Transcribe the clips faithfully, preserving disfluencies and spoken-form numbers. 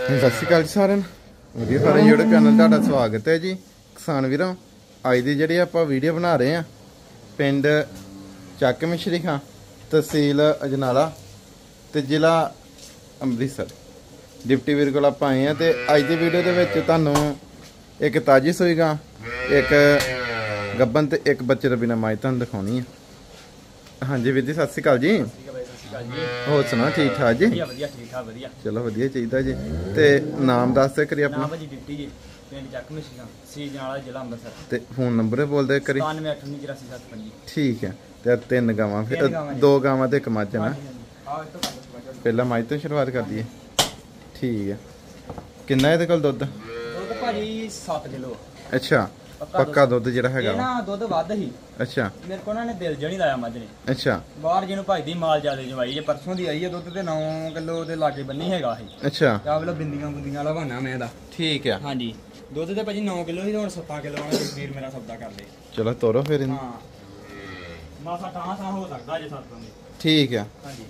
ਸਤਿ ਸ਼੍ਰੀ ਅਕਾਲ ਜੀ ਸਾਰਿਆਂ ਨੂੰ। ਵਧੀਆ ਸਾਰੇ YouTube ਚੈਨਲ ਤੁਹਾਡਾ ਸਵਾਗਤ ਹੈ ਜੀ। ਕਿਸਾਨ ਵੀਰੋ, ਅੱਜ ਦੀ ਜਿਹੜੀ ਆਪਾਂ ਵੀਡੀਓ ਬਣਾ ਰਹੇ ਆ ਪਿੰਡ ਚੱਕ ਮਿਸ਼ਰੀ ਖਾਂ, ਤਹਿਸੀਲ ਅਜਨਾਲਾ ਤੇ ਜ਼ਿਲ੍ਹਾ ਅੰਮ੍ਰਿਤਸਰ। ਡਿਪਟੀ ਵੀਰ ਕੋਲ ਆਪਾਂ ਆਏ ਆ ਤੇ ਅੱਜ ਦੀ ਵੀਡੀਓ ਦੇ ਵਿੱਚ ਤੁਹਾਨੂੰ ਇੱਕ ਤਾਜੀ ਸੂਈ ਗਾਂ, ਇੱਕ ਗੱਬਨ ਤੇ ਇੱਕ ਬੱਚੇ ਦਾ ਬਿਨਾ ਮਾਈ ਤੁਹਾਨੂੰ ਦਿਖਾਉਣੀ ਆ। ਹਾਂਜੀ ਵੀਰ ਜੀ, ਸਤਿ ਸ਼੍ਰੀ ਅਕਾਲ ਜੀ। ਹੋਰ ਸੁਣਾ, ਠੀਕ ਠਾਕ ਜੀ? ਵਧੀਆ ਠੀਕ ਠਾਕ ਵਧੀਆ। ਚਲੋ ਵਧੀਆ ਚਾਹੀਦਾ ਜੀ। ਤੇ ਨਾਮ ਦੱਸ ਦੇ ਕਰੀ ਆਪਣਾ। ਨਾਮ ਭਾਜੀ ਡਿਪਟੀ ਜੀ, ਪਿੰਡ ਚੱਕ ਮਿਸ਼ਰੀ ਖਾਂ, ਤਹਿਸੀਲ ਅਜਨਾਲਾ, ਜ਼ਿਲ੍ਹਾ ਅੰਮ੍ਰਿਤਸਰ। ਤੇ ਫੋਨ ਨੰਬਰ ਬੋਲਦੇ ਕਰੀ। ਸਤਾਨਵੇਂ ਅੱਠ ਉੱਨੀ ਚੁਰਾਸੀ ਸੱਤ ਪੰਜੀ। ਠੀਕ ਹੈ। ਤੇ ਤਿੰਨ ਗਾਵਾਂ, ਫਿਰ ਦੋ ਗਾਵਾਂ ਤੇ ਇੱਕ ਮੱਝ ਨਾ। ਪਹਿਲਾਂ ਮੱਝ ਤੋਂ ਸ਼ੁਰੂਆਤ ਕਰ ਦਈਏ। ਠੀਕ ਹੈ। ਕਿੰਨਾ ਇਹਦੇ ਕੋਲ ਦੁੱਧ? ਦੁੱਧ ਭਾਜੀ ਸੱਤ ਕਿਲੋ। ਅੱਛਾ, ਪੱਕਾ ਦੁੱਧ ਜਿਹੜਾ ਹੈਗਾ ਨਾ ਦੁੱਧ ਵੱਧ ਹੀ। ਅੱਛਾ, ਮੇਰੇ ਕੋਲ ਉਹਨਾਂ ਨੇ ਦਿਲ ਜਣੀ ਲਾਇਆ ਮੱਝ ਨੇ। ਅੱਛਾ, ਬਾਹਰ ਜਿਹਨੂੰ ਭਜਦੀ ਮਾਲ ਜਿਆਦੇ ਜਵਾਈ ਜੇ ਪਰਸੋਂ ਦੀ ਆਈ ਹੈ ਦੁੱਧ ਤੇ ਨੌ ਕਿਲੋ ਦੇ ਲਾਗੇ ਬੰਨੀ ਹੈਗਾ ਇਹ। ਅੱਛਾ, ਆ ਵੇਲੋ ਬਿੰਦੀਆਂ ਬੁੰਦੀਆਂ ਵਾਲਾ ਬਹਾਨਾ ਮੈਂ ਦਾ। ਠੀਕ ਹੈ। ਹਾਂਜੀ, ਦੁੱਧ ਤੇ ਭਾਜੀ ਨੌ ਕਿਲੋ ਹੀ, ਹੁਣ ਸੱਤ ਕਿਲੋ ਵਾਲਾ ਵੀਰ ਮੇਰਾ ਸੌਦਾ ਕਰ ਲੇ। ਚਲੋ ਤੋਰੋ ਫਿਰ ਇਹਨੂੰ। ਹਾਂ, ਮਾਸਾ ਟਾਂ ਸਾਂ ਹੋ ਸਕਦਾ ਜੇ ਸੱਤ ਬੰਦੇ। ਠੀਕ ਹੈ। ਹਾਂਜੀ,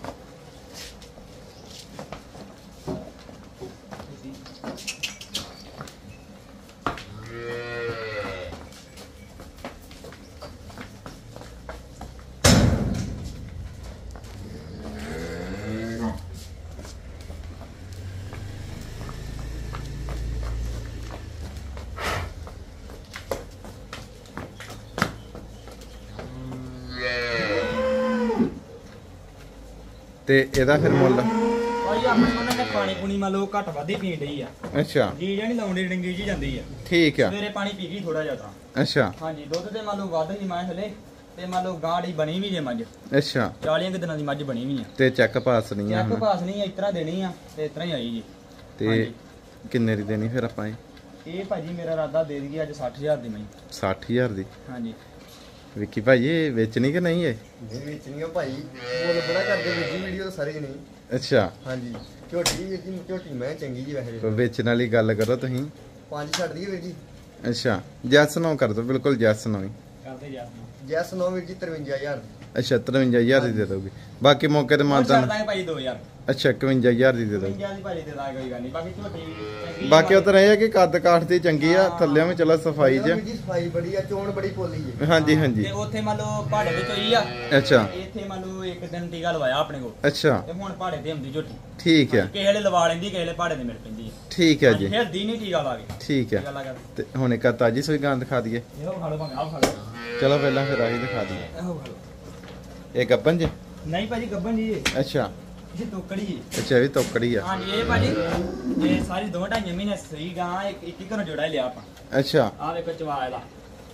ਤੇ ਇਹਦਾ ਫਿਰ ਮੁੱਲ? ਭਾਈ ਆਪਣੇ ਉਹਨਾਂ ਨੇ ਪਾਣੀ ਪੂਣੀ ਮੰਨ ਲਓ ਘੱਟ ਵੱਧ ਹੀ ਪੀਣ ਡਈ ਆ। ਅੱਛਾ, ਜੀ ਜਾਨੀ ਲਾਉਂਦੀ ਡੰਗੀ ਜੀ ਜਾਂਦੀ ਆ। ਠੀਕ ਹੈ। ਸਵੇਰੇ ਪਾਣੀ ਪੀ ਗਈ ਥੋੜਾ ਜਿਹਾ ਤਾਂ। ਅੱਛਾ, ਹਾਂਜੀ, ਦੁੱਧ ਤੇ ਮੰਨ ਲਓ ਵੱਧ ਹੀ ਮੈਂ ਹਲੇ ਤੇ ਮੰਨ ਲਓ ਗਾੜੀ ਬਣੀ ਵੀ ਜੇ ਮੱਝ। ਅੱਛਾ, ਚਾਲੀਆਂ ਕੁ ਦਿਨਾਂ ਦੀ ਮੱਝ ਬਣੀ ਵੀ ਆ। ਤੇ ਚੈੱਕ ਪਾਸ ਨਹੀਂ ਆ ਚੈੱਕ ਹੁਣ? ਪਾਸ ਨਹੀਂ ਆ, ਇਸ ਤਰ੍ਹਾਂ ਦੇਣੀ ਆ ਤੇ ਇਸ ਤਰ੍ਹਾਂ ਹੀ ਆਈ ਜੀ। ਤੇ ਕਿੰਨੇ ਦੀ ਦੇਣੀ ਫਿਰ ਆਪਾਂ? ਇਹ ਭਾਜੀ ਮੇਰਾ ਇਰਾਦਾ ਦੇ ਦਈਏ ਅੱਜ ਸੱਠ ਹਜ਼ਾਰ ਦੀ ਮੈਂ। ਸੱਠ ਹਜ਼ਾਰ ਦੀ? ਹਾਂਜੀ। ਵਿੱਕੀ ਭਾਈ, ਇਹ ਵੇਚਣੀ ਕਿ ਨਹੀਂ? ਇਹ ਨਹੀਂ ਵੇਚਣੀ ਆ ਭਾਈ, ਮੁੱਲ ਬੜਾ ਕਰਦੇ ਵੀਰ ਜੀ ਵੀਡੀਓ ਤਾਂ ਸਾਰੇ ਜਣੇ। ਅੱਛਾ, ਹਾਂਜੀ, ਝੋਟੀ ਵੀਰ ਜੀ, ਝੋਟੀ ਮੈਂ ਚੰਗੀ ਜੀ ਵੈਸੇ। ਵੇਚਣ ਵਾਲੀ ਗੱਲ ਕਰੋ ਤੁਸੀਂ। ਪੰਜ ਛੱਡ ਦਈਏ ਵੀਰ ਜੀ। ਅੱਛਾ, ਜੈਸ ਨੋ ਕਰ ਦੋ, ਬਿਲਕੁਲ ਜੈਸ ਨੋ ਹੀ ਕਰਦੇ ਜਾ। ਜੈਸ ਨੌ ਵੀਰ ਜੀ ਤਰਵੰਜਾ ਹਜ਼ਾਰ ਦੀ। ਅੱਛਾ, ਤਰਵੰਜਾ ਹਜ਼ਾਰ ਦੀ ਦੇ ਦੋਗੇ? ਬਾਕੀ ਮੌਕੇ ਤੇ ਮਾਨਤਾ। ਛੱਡ ਦਾਂਗੇ ਭਾਜੀ ਦੋ ਹਜ਼ਾਰ। ਅੱਛਾ, ਇਕਵੰਜਾ ਹਜ਼ਾਰ ਦੀ ਦੇ ਦੋਗੇ? ਤਰਵੰਜਾ ਦੀ ਭਾਜੀ ਦੇ ਦਾਂਗੇ, ਕੋਈ ਗੱਲ ਨਹੀਂ। ਬਾਕੀ ਝੋਟੀ ਚੰਗੀ। ਬਾਕੀ ਉਹ ਤਾਂ ਇਹ ਹੈ ਕਿ ਕੱਦ ਕਾਠ ਦੀ ਚੰਗੀ ਆ, ਥੱਲੇ ਵੀ ਚਲੋ ਸਫਾਈ ਵੀਰ ਚ। ਜੀ ਸਫਾਈ ਬੜੀ ਆ, ਚੋਣ ਬੜੀ ਪੋਲੀ ਹੈ। ਹਾਂਜੀ ਹਾਂਜੀ। ਤੇ ਉੱਥੇ ਮੰਨ ਲਓ ਪਹਾੜੇ ਵਿੱਚ ਹੋਈ ਆ। ਅੱਛਾ, ਇੱਥੇ ਮੰਨ ਲਓ ਇੱਕ ਦਿਨ ਟੀਕਾ ਲਵਾਇਆ ਆਪਣੇ ਕੋਲ ਅੱਛਾ, ਤੇ ਹੁਣ ਪਹਾੜੇ ਤੇ ਆਉਂਦੀ ਝੋਟੀ। ਠੀਕ ਹੈ। ਕਿਸੇ ਵੇਲੇ ਲਵਾ ਲੈਂਦੀ, ਕਿਸੇ ਵੇਲੇ ਪਹਾੜੇ ਤੇ ਮਿਲ ਪੈਂਦੀ ਹੈ। ਠੀਕ ਹੈ ਜੀ। ਹਿਲਦੀ ਨਹੀਂ ਟੀਕਾ ਲਾ ਕੇ। ਠੀਕ ਹੈ। ਟੀਕਾ ਲਾ ਕੇ ਤੇ ਹੁਣ ਇੱਕ ਤਾਜੀ ਸੂਈ ਗਾਂ ਦਿਖਾ ਦਈਏ। ਇਹੋ ਖਾ ਲਓ ਭਾਵੇਂ ਆਹ ਖਾ ਲਓ। ਚਲੋ ਪਹਿਲਾਂ ਫਿਰ ਆਹੀ ਦਿਖਾ ਦਈਏ। ਇਹੋ ਖਾ ਲਓ। ਇਹ ਗੱਬਨ ਜੀ? ਨਹੀਂ ਭਾਜੀ ਗੱਬਨ ਜੀ ਇਹ। ਅੱਛਾ, ਇਹ ਤੋਕੜੀ ਜੀ। ਅੱਛਾ, ਇਹ ਵੀ ਤੋਕੜੀ ਆ? ਹਾਂਜੀ, ਇਹ ਭਾਜੀ ਇਹ ਸਾਰੀ ਦੋ ਢਾਈ ਮਹੀਨੇ ਸਹੀ ਗਾਂ ਇੱਕ ਇੱਕ ਹੀ ਘਰੋਂ ਜੋੜਾ ਹੀ ਲਿਆ ਆਪਾਂ। ਅੱਛਾ, ਆਹ ਵੇਖੋ ਚਵਾ ਇਹਦਾ।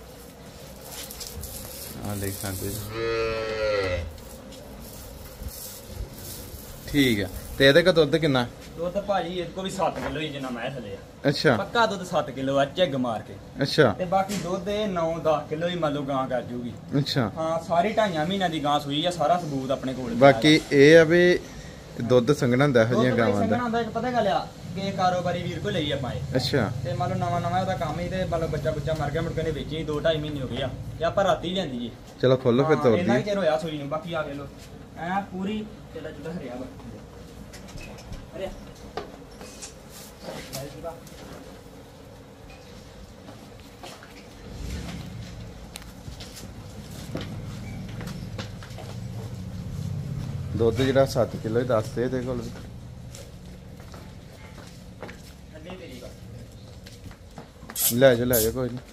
ਆ ਦੇਖ ਸਕਦੇ ਜੀ। ਠੀਕ ਹੈ। ਤੇ ਇਹਦੇ ਕਾ ਦੁੱਧ ਕਿੰਨਾ? ਦੁੱਧ ਭਾਜੀ ਇਹਦੇ ਕੋ ਵੀ ਸੱਤ ਕਿਲੋ ਹੀ ਜਿੰਨਾ ਮੈਂ ਥੱਲੇ ਆ। ਅੱਛਾ, ਪੱਕਾ ਦੁੱਧ ਸੱਤ ਕਿਲੋ ਆ ਝੱਗ ਮਾਰ ਕੇ। ਅੱਛਾ, ਤੇ ਬਾਕੀ ਦੁੱਧ ਇਹ ਨੌ ਦਸ ਕਿਲੋ ਹੀ ਮੰਨ ਲਓ ਗਾਂ ਕਰ ਜੂਗੀ। ਅੱਛਾ। ਹਾਂ, ਸਾਰੀ ਢਾਈਆਂ ਮਹੀਨਿਆਂ ਦੀ ਗਾਂ ਸੂਈ ਆ, ਸਾਰਾ ਸਬੂਤ ਆਪਣੇ ਕੋਲ। ਬਾਕੀ ਇਹ ਆ ਵੀ ਦੁੱਧ ਸੰਘਣਾ ਹੁੰਦਾ ਇਹੋ ਜਿਹੀਆਂ ਗਾਵਾਂ ਦਾ। ਹੁੰਦਾ ਇੱਕ ਪਤਾ ਗੱਲ ਆ ਕਿ ਕਾਰੋਬਾਰੀ ਵੀਰ ਕੋ ਲਈ ਆਪਾਂ ਇਹ। ਅੱਛਾ, ਤੇ ਮੰਨ ਲਓ ਨਵਾਂ ਨਵਾਂ ਉਹਦਾ ਕੰਮ ਹੀ ਤੇ ਮੰਨ ਲਓ ਬੱਚਾ ਬੱਚਾ ਮਰ ਗਿਆ, ਮੁੜ ਕੇ ਨੇ ਵੇਚੀ ਦੋ ਢਾਈ ਮਹੀਨੇ ਹੋ ਗਏ ਆ ਤੇ ਆਪਾਂ ਰਾਤੀ ਲਿਆਂਦੀ ਜੀ। ਚਲੋ ਖੋਲੋ ਫਿਰ ਤੋੜ ਇੰਨਾ ਦੀ। ਚਿਰ ਹੋਇਆ ਸੂਈ ਨੂੰ। ਬਾਕੀ ਆ ਵੇ ਲੋ ਐ ਪੂਰੀ ਚੱਲਾ ਚੁੱਲਾ ਹਰਿਆ ਵਾ ਹਰਿਆ। ਦੁੱਧ ਜਿਹੜਾ ਸੱਤ ਕਿਲੋ ਹੀ ਦੱਸਦੇ ਇਹਦੇ ਕੋਲ। ਲੈ ਜਾ ਲੈ ਜਾ, ਕੋਈ ਨਹੀਂ।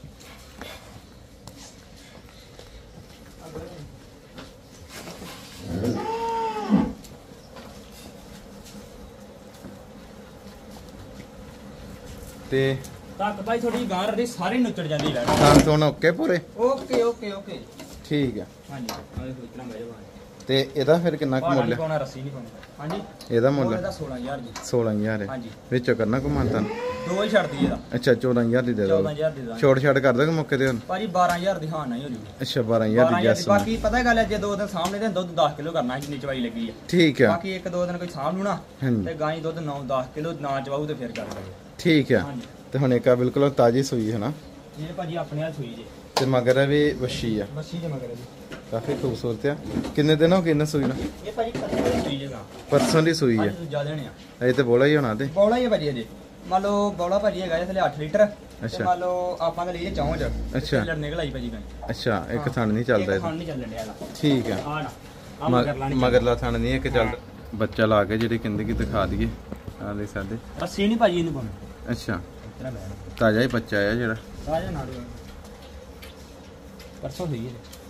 ਤੇ ਤੱਕ ਭਾਈ ਥੋੜੀ ਗਾਂ ਰਹੀ ਸਾਰੀ ਨੁੱਚੜ ਜਾਂਦੀ ਲੈ। ਤਾਂ ਤੋਂ ਓਕੇ ਪੂਰੇ? ਓਕੇ ਓਕੇ ਓਕੇ ਠੀਕ ਹੈ। ਹਾਂਜੀ, ਆਹ ਦੇਖੋ ਇਤਨਾ ਬਹਿ ਜਾ। ਤੇ ਇਹਦਾ ਫਿਰ ਕਿੰਨਾ ਕੁ ਮੁੱਲ ਹੈ? ਪਾਉਣਾ ਰੱਸੀ ਨਹੀਂ ਪਾਉਣੀ। ਹਾਂਜੀ, ਇਹਦਾ ਮੁੱਲ ਇਹਦਾ ਸੋਲਾਂ ਹਜ਼ਾਰ ਜੀ। ਸੋਲਾਂ ਹਜ਼ਾਰ ਹੈ? ਹਾਂਜੀ। ਵਿੱਚੋਂ ਕਰਨਾ ਕੋ ਮਾਨਤਾ? ਦੋ ਹੀ ਛੱਡਦੀ ਇਹਦਾ। ਅੱਛਾ, ਚੌਦਾਂ ਹਜ਼ਾਰ ਦੀ ਦੇ ਦੋ। ਚੌਦਾਂ ਹਜ਼ਾਰ ਦੇ ਦਾਂਗੇ। ਛੋੜ ਛੱਡ ਕਰ ਦੋਗੇ ਮੌਕੇ ਤੇ ਹੁਣ? ਭਾਜੀ ਬਾਰਾਂ ਹਜ਼ਾਰ ਦੀ ਹਾਂ ਨਹੀਂ ਹੋ ਜੂਗੀ। ਅੱਛਾ, ਬਾਰਾਂ ਹਜ਼ਾਰ ਦੀ ਜੈਸ। ਬਾਕੀ ਪਤਾ ਗੱਲ ਹੈ ਜੇ ਦੋ ਦਿਨ ਸਾਹਮਣੇ ਤੇ ਦੁੱਧ ਦਸ ਕਿਲੋ ਕਰਨਾ ਜਿੰਨੀ ਚਵਾਈ ਲੱਗੀ ਹੈ। ਠੀਕ ਹੈ। ਬਾਕੀ ਇੱਕ ਦੋ ਦਿਨ ਕੋਈ ਸਾਂਭ ਲੂ ਨਾ ਹਾਂਜੀ। ਤੇ ਗਾਂ ਹੀ ਦੁੱਧ ਨੌ ਦਸ ਕਿਲੋ ਨਾ ਚਵਾਊ ਤੇ ਫਿਰ ਕਰ ਲਵੇ। ਠੀਕ ਹੈ। ਹਾਂਜੀ। ਤੇ ਹੁਣ ਇੱਕ ਆ ਬਿਲਕੁਲ ਤਾਜੀ ਸੂਈ ਹੈ ਨਾ? ਇਹ ਭਾਜੀ ਆਪਣੇ ਹਾਲ ਸੂਈ ਜੇ ਤੇ ਮਗਰ ਵੀ ਵੱਛੀ ਆ, ਬੱਸੀ ਜੇ ਮਗਰ ਜੀ ਕਾਫੀ ਖੂਬਸੂਰਤ ਆ। ਕਿੰਨੇ ਦਿਨ ਹੋ ਗਏ ਇਹਨਾਂ ਸੂਈ ਨੂੰ? ਇਹ ਭਾਜੀ ਪਰਸੋਂ ਦੀ ਸੂਈ ਜਗਾ ਪਰਸੋਂ ਦੀ ਸੂਈ ਆ, ਅੱਜ ਦੂਜਾ ਦਿਨ ਆ। ਇਹ ਤੇ ਬੋਲਾ ਹੀ ਹੋਣਾ ਤੇ ਬੌਲਾ ਹੀ ਹੈ ਭਾਜੀ ਅਜੇ। ਮੰਨ ਲਓ ਬੌਲਾ ਭਾਜੀ ਹੈਗਾ ਜੇ ਥਲੇ ਅੱਠ ਲੀਟਰ ਤੇ ਅੱਛਾ। ਮੰਨ ਲਓ ਆਪਾਂ ਤਾਂ ਲਈਏ ਚੌਂਚ ਅੱਛਾ। ਲੜ ਨਿਕਲ ਆਈ ਭਾਜੀ ਗਾਂ। ਅੱਛਾ, ਇੱਕ ਥਣ ਨਹੀਂ ਚੱਲਦਾ ਇਹ ਇਹਦਾ। ਖਾਣ ਨਹੀਂ ਚੱਲਣ ਡਿਆ ਇਹਦਾ। ਠੀਕ ਆ, ਆ ਨਾ ਆ ਮਗਰ ਲਾਣੀ ਮਗਰਲਾ ਥਣ ਨਹੀਂ ਇੱਕ ਚੱਲ ਬੱਚਾ ਲਾ ਕੇ ਜਿਹੜੀ ਕਹਿੰਦੇ ਕਿ ਦਿਖਾ ਦਈਏ ਆ ਲੈ ਸਾਡੇ। ਅਸੀਂ ਨਹੀਂ ਭਾਜੀ ਇਹਨੂੰ ਪਾਉਣਾ ਅੱਛਾ, ਤੇਰਾ ਬੈਠ ਤਾਜ਼ਾ ਹੀ ਬੱਚਾ ਆ ਜਿਹੜਾ। ਰਾਜਾ ਨਾੜੂ ਪਰਸੋਂ ਹੋਈ ਹੈ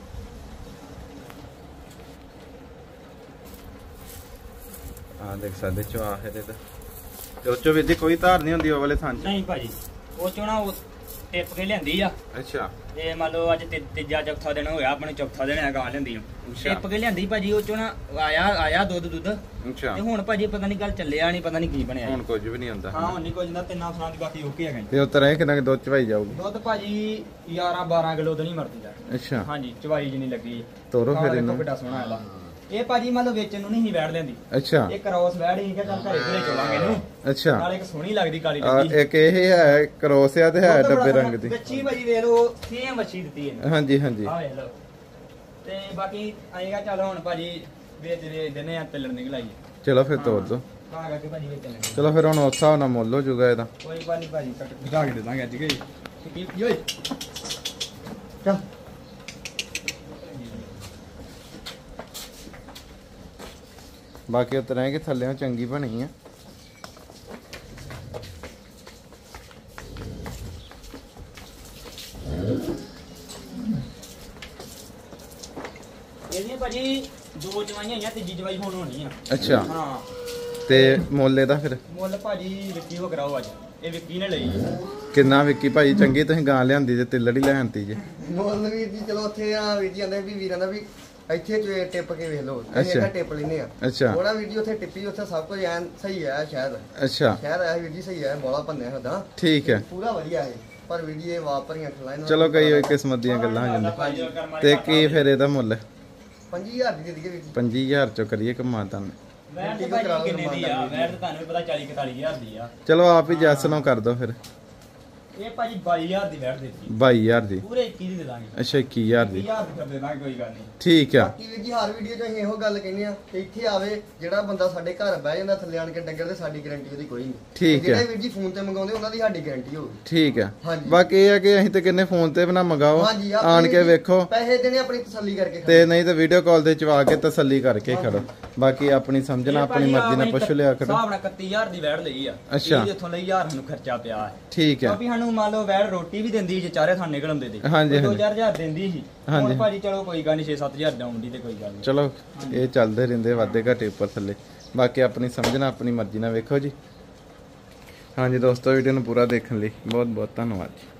ਆ ਦੇਖ ਸਕਦੇ ਚਵਾ ਇਹਦੇ ਤੇ ਤੇ ਉਹ ਚੋਂ ਵੀ ਦੀ ਕੋਈ ਧਾਰ ਨਹੀਂ ਹੁੰਦੀ ਉਹ ਵਾਲੇ ਥਾਂ 'ਚ। ਨਹੀਂ ਭਾਜੀ ਉਹ ਚੋਂ ਨਾ ਉਹ ਟਿੱਪ ਕੇ ਲਿਆਂਦੀ ਆ। ਅੱਛਾ ਤੇ ਮੰਨ ਲਓ ਅੱਜ ਤੀ- ਤੀਜਾ ਚੌਥਾ ਦਿਨ ਹੋਇਆ ਆਪਣੇ ਚੌਥਾ ਦਿਨ ਹੈ ਗਾਂ ਲਿਆਂਦੀ ਅੱਛਾ। ਟਿੱਪ ਕੇ ਲਿਆਂਦੀ ਭਾਜੀ ਉਹ ਚੋਂ ਨਾ ਆਇਆ ਆਇਆ ਦੁੱਧ ਦੁੱਧ ਅੱਛਾ, ਤੇ ਹੁਣ ਭਾਜੀ ਪਤਾ ਨਹੀਂ ਗੱਲ ਚੱਲਿਆ ਨਹੀਂ ਪਤਾ ਨਹੀਂ ਕੀ ਬਣਿਆ ਹੁਣ ਕੁਝ ਵੀ ਨਹੀਂ ਹੁੰਦਾ। ਹਾਂ ਹੁਣ ਨਹੀਂ ਕੁਝ ਨਾ ਤਿੰਨਾਂ ਫਲਾਂ ਦੀ ਬਾਕੀ ਓਕੇ ਹੈਗਾ ਜੀ। ਤੇ ਉਹ ਤਰ੍ਹਾਂ ਹੀ ਕਿੰਨਾ ਕੁ ਦੁੱਧ ਚਵਾਈ ਜਾਊਗੀ? ਦੁੱਧ ਭਾਜੀ ਗਿਆਰਾਂ ਬਾਰਾਂ ਕਿਲੋ ਤਾਂ ਨਹੀਂ ਮਰਦੀ ਯਾਰ। ਅੱਛਾ, ਹਾਂਜੀ ਚਵਾਈ ਜਿੰਨੀ ਲੱਗੀ ਤੋਰੋ ਫਿਰ ਆਹ ਦੇਖੋ ਇਹਨੂੰ। ਕਿੱਡਾ ਸੋਹਣਾ ਇਹਦਾ। ਇਹ ਭਾਜੀ ਮੰਨ ਲਓ ਵੇਚਣ ਨੂੰ ਨਹੀਂ ਸੀ ਵੈੜ ਲੈਂਦੀ। ਅੱਛਾ ਇਹ ਕ੍ਰੋਸ ਵੈੜ ਹੀ ਕਿ ਚੱਲ ਘਰੇ ਘਰੇ ਚੋਲਾਂਗੇ ਇਹਨੂੰ। ਅੱਛਾ, ਨਾਲ ਇੱਕ ਸੋਹਣੀ ਲੱਗਦੀ ਕਾਲੀ ਆ ਲੱਗੀ। ਇੱਕ ਇਹ ਹੈ ਕਰੋਸ ਆ ਤੇ ਹੈ ਡੱਬੇ ਰੰਗ ਦੀ। ਬੱਚੀ ਭਾਜੀ ਵੇਖ ਲਓ ਸੇਮ ਬੱਚੀ ਦਿੱਤੀ ਇਹਨੇ। ਹਾਂਜੀ ਹਾਂਜੀ, ਆ ਵੇਖ ਲਓ ਤੇ ਬਾਕੀ ਆਏਗਾ ਚੱਲ ਹੁਣ ਭਾਜੀ ਵੇਚ ਦੇ ਦਿਨੇ ਆ ਤਿਲੜ ਨਿਕਲ ਆਈ। ਚਲੋ ਫਿਰ ਤੋੜ ਦੋ। ਤਾਂ ਕਰਕੇ ਭਾਜੀ ਵੇਚਣ ਲੱਗੇ। ਚਲੋ ਫਿਰ ਹੁਣ ਉਸ ਹਿਸਾਬ ਨਾਲ ਮੁੱਲ ਹੋ ਜਾਊਗਾ ਇਹਦਾ। ਕੋਈ ਗੱਲ ਨਹੀਂ ਭਾਜੀ ਕੱਟ ਘਟਾ ਕੇ ਦੇ ਦਾਂਗੇ ਅੱਜ ਕੇ ਕੀ ਓਏ ਚੱਲ ਬਾਕੀ ਉਤਰ ਹੈ ਕਿ ਥੱਲੇੋਂ ਚੰਗੀ ਬਣੀ ਆ। ਇਹਦੀਆਂ ਭਾਜੀ ਦੋ ਜਵਾਈਆਂ ਆਈਆਂ ਤੀਜੀ ਜਵਾਈ ਹੁਣ ਹੋਣੀ ਆ। ਅੱਛਾ, ਹਾਂ ਤੇ ਮੁੱਲ ਇਹਦਾ ਫਿਰ ਮੁੱਲ ਭਾਜੀ ਵਿੱਕੀ ਹੋ ਕਰਾਓ ਅੱਜ। ਇਹ ਵਿੱਕੀ ਨੇ ਲਈ ਕਿੰਨਾ ਵਿੱਕੀ ਭਾਈ? ਚੰਗੀ ਤੁਸੀਂ ਗਾਂ ਲਿਆਂਦੀ ਤੇ ਤਿੱਲੜੀ ਲੈਣਤੀ ਜੇ। ਮੁੱਲ ਵੀਰ ਜੀ ਚਲੋ ਉੱਥੇ ਆ ਵੀਰ ਜੀ ਆਂਦੇ ਵੀ ਵੀਰਾਂ ਦਾ ਵੀ ਇੱਥੇ ਚ ਟਿਪ ਕੇ ਵੇਖ ਲਓ। ਅੱਛਾ। ਅਸੀਂ ਇੱਥੇ ਟਿਪ ਲੈਨੇ ਆ। ਅੱਛਾ ਉਹਦਾ ਵੀਰ ਜੀ ਉੱਥੇ ਟਿੱਪੀ ਉੱਥੇ ਸਭ ਕੁਝ ਐਨ ਸਹੀ ਹੈ ਸ਼ਾਇਦ। ਅੱਛਾ, ਸ਼ਾਇਦ ਆਇਆ ਵੀਰ ਜੀ ਸਹੀ ਹੈ ਬੋਲਾ ਭੰਨਿਆ ਹੁੰਦਾ ਠੀਕ ਹੈ। ਪੂਰਾ ਵਧੀਆ ਹੈ ਪਰ ਵੀਰ ਜੀ ਇਹ ਵਾਪਰੀਆਂ ਖਲਾਈ ਚਲੋ ਕਈ ਹੋਈ ਕਿਸਮਤ ਦੀਆਂ ਗੱਲਾਂ ਹੋ ਜਾਂਦੀਆਂ। ਤੇ ਕੀ ਫਿਰ ਇਹਦਾ ਮੁੱਲ? ਪੰਜੀ ਹਜ਼ਾਰ ਦੀ ਦੇ ਦਈਏ ਵੀਰ ਜੀ। ਪੰਜੀ ਹਜ਼ਾਰ ਚੋਂ ਕਰੀਏ ਕਮਾ ਤਾਂ। ਵੈਟ ਤੇ ਭਾਜੀ ਕਿੰਨੇ ਦੀ ਆ? ਵੈਟ ਤਾਂ ਤੁਹਾਨੂੰ ਵੀ ਪਤਾ ਚਾਲੀ ਇਕਤਾਲੀ ਹਜ਼ਾਰ ਦੀ ਆ। ਚਲੋ ਆਪ ਹੀ ਜੈਸ ਨੂੰ ਕਰ ਦੋ ਫਿਰ। ਇਹ ਭਾਜੀ ਬਾਈ ਹਜ਼ਾਰ ਦੀ ਵੈਟ ਦਿੱਤੀ। ਬਾਈ ਹਜ਼ਾਰ ਦੀ। ਪੂਰੇ ਇੱਕੀ ਦੀ ਦੇ ਦਾਂਗੇ। ਅੱਛਾ, ਇੱਕੀ ਹਜ਼ਾਰ ਦੀ। ਵੀਹ ਹਜ਼ਾਰ ਦੀ ਕਰ ਦੇ ਦਾਂਗੇ ਕੋਈ ਗੱਲ ਨਹੀਂ। ਠੀਕ ਆ। ਬਾਕੀ ਵੀਰ ਜੀ ਹਰ ਵੀਡੀਓ 'ਚ ਅਸੀਂ ਇਹੋ ਗੱਲ ਕਹਿੰਦੇ ਆ ਕਿ ਇੱਥੇ ਆਵੇ ਜਿਹੜਾ ਬੰਦਾ ਸਾਡੇ ਘਰ ਬਹਿ ਜਾਂਦਾ ਥੱਲੇ ਆਣ ਕੇ ਡੰਗਰ ਤੇ ਸਾਡੀ ਗਾਰੰਟੀ ਉਹਦੀ ਕੋਈ ਨਹੀਂ। ਠੀਕ ਹੈ। ਜਿਹੜੇ ਵੀਰ ਜੀ ਫੋਨ ਤੇ ਮੰਗਾਉਂਦੇ ਉਹਨਾਂ ਦੀ ਸਾਡੀ ਗਾਰੰਟੀ ਹੋਊਗੀ। ਠੀਕ ਆ। ਹਾਂਜੀ। ਬਾਕੀ ਇਹ ਆ ਕਿ ਅਸੀਂ ਤੇ ਕਿੰਨੇ ਫੋਨ ਤੇ ਬਣਾ ਮੰਗਾਓ, ਹਾਂਜੀ ਆਹ ਆਣ ਕੇ ਵੀਰ ਜੀ ਵੇਖੋ, ਪੈਸੇ ਦੇਣੇ ਆਪਣੀ ਤਸੱਲੀ ਕਰਕੇ ਖੜੋ। ਤੇ ਨਹੀਂ ਤੇ ਵੀਡੀਓ ਕਾਲ ਤੇ ਚਵਾ ਕੇ ਤਸੱਲੀ ਕਰਕੇ ਖੜੋ। ਬਾਕੀ ਆਪਣੀ ਸਮਝਣਾ ਇਹ ਆਪਣੀ ਭਾਜੀ ਮਰਜ਼ੀ ਨਾਲ ਆਪਣੀ ਪੁੱਛ ਲਿਆ ਕਰੋ। ਹਿਸਾਬ ਨਾਲ ਇਕੱਤੀ ਹਜ਼ਾਰ ਦੀ ਵੈਟ ਲਈ ਆ। ਅੱਛਾ। ਇਹ ਜਿੱਥੋਂ ਲਈ ਹਜ਼ਾਰ ਸਾਨੂੰ ਖਰਚਾ ਪਿਆ ਹੈ। ਠੀਕ ਹੈ। ਕਿਉਂਕਿ ਸਾਨੂੰ ਮੰਨ ਲਓ ਵੈਟ ਰੋਟੀ ਵੀ ਦਿੰਦੀ ਜੇ ਚਾਰੇ ਥਾਂ ਨਿਕਲ ਆਉਂਦੇ ਤੇ। ਹਾਂਜੀ, ਦੋ ਹਾਂਜੀ। ਚਾਰ ਹਜ਼ਾਰ ਦਿੰਦੀ ਸੀ। ਹਾਂਜੀ। ਹੁਣ ਭਾਜੀ ਚਲੋ ਕੋਈ ਗੱਲ ਨਹੀਂ ਛੇ ਸੱਤ ਹਜ਼ਾਰ ਡਾਉਂਦੀ ਤੇ ਕੋਈ ਗੱਲ ਨਹੀਂ। ਚਲੋ ਇਹ ਚੱਲਦੇ ਰਹਿੰਦੇ ਵਾਧੇ ਘਾਟੇ ਉੱਪਰ ਥੱਲੇ। ਬਾਕੀ ਆਪਣੀ ਸਮਝਣਾ ਆਪਣੀ ਮਰਜ਼ੀ ਨਾਲ ਵੇਖੋ ਜੀ। ਹਾਂਜੀ ਦੋਸਤੋ, ਵੀਡੀਓ ਨੂੰ ਪੂਰਾ ਦੇਖਣ ਲਈ ਬਹੁਤ ਬਹੁਤ ਧੰਨਵਾਦ ਜੀ।